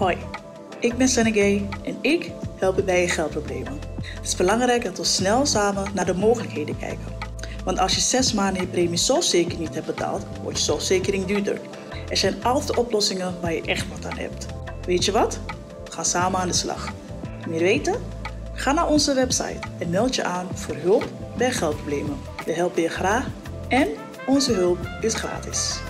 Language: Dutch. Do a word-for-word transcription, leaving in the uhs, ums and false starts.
Hoi, ik ben Senegay en ik help je bij je geldproblemen. Het is belangrijk dat we snel samen naar de mogelijkheden kijken. Want als je zes maanden je premie zorgverzekering niet hebt betaald, wordt je zorgverzekering duurder. Er zijn altijd oplossingen waar je echt wat aan hebt. Weet je wat? We gaan samen aan de slag. Meer weten? Ga naar onze website en meld je aan voor hulp bij geldproblemen. We helpen je graag en onze hulp is gratis.